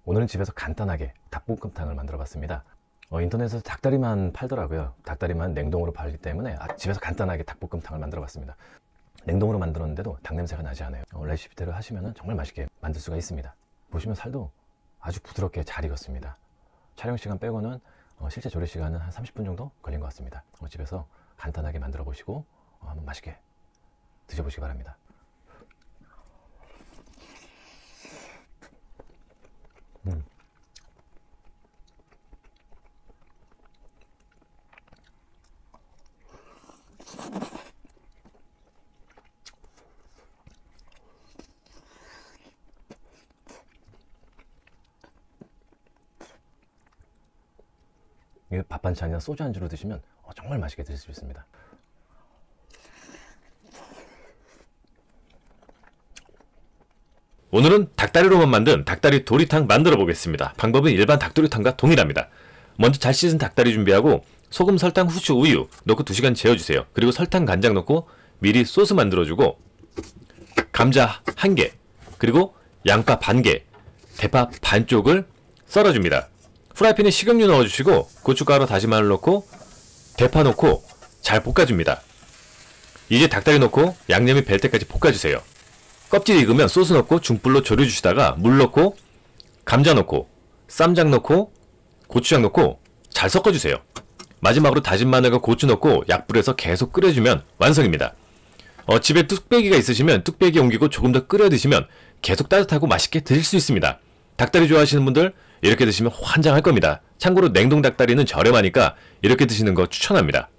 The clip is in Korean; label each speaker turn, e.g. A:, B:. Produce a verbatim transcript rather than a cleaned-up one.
A: 오늘은 집에서 간단하게 닭볶음탕을 만들어 봤습니다. 어, 인터넷에서 닭다리만 팔더라고요. 닭다리만 냉동으로 팔기 때문에 아, 집에서 간단하게 닭볶음탕을 만들어 봤습니다. 냉동으로 만들었는데도 닭 냄새가 나지 않아요. 어, 레시피대로 하시면 정말 맛있게 만들 수가 있습니다. 보시면 살도 아주 부드럽게 잘 익었습니다. 촬영 시간 빼고는 어, 실제 조리 시간은 한 삼십 분 정도 걸린 것 같습니다. 어, 집에서 간단하게 만들어 보시고 어, 한번 맛있게 드셔보시기 바랍니다. 음. 이게 밥 반찬이나 소주 안주로 드시면 어, 정말 맛있게 드실 수 있습니다.
B: 오늘은 닭다리로만 만든 닭다리 도리탕 만들어 보겠습니다. 방법은 일반 닭도리탕과 동일합니다. 먼저 잘 씻은 닭다리 준비하고 소금, 설탕, 후추, 우유 넣고 두 시간 재워주세요. 그리고 설탕, 간장 넣고 미리 소스 만들어주고 감자 한 개, 그리고 양파 반 개, 대파 반쪽을 썰어줍니다. 프라이팬에 식용유 넣어주시고 고춧가루, 다진 마늘 넣고 대파 넣고 잘 볶아줍니다. 이제 닭다리 넣고 양념이 벨 때까지 볶아주세요. 껍질이 익으면 소스 넣고 중불로 졸여주시다가 물 넣고 감자 넣고 쌈장 넣고 고추장 넣고 잘 섞어주세요. 마지막으로 다진 마늘과 고추 넣고 약불에서 계속 끓여주면 완성입니다. 어, 집에 뚝배기가 있으시면 뚝배기 옮기고 조금 더 끓여 드시면 계속 따뜻하고 맛있게 드실 수 있습니다. 닭다리 좋아하시는 분들 이렇게 드시면 환장할 겁니다. 참고로 냉동 닭다리는 저렴하니까 이렇게 드시는 거 추천합니다.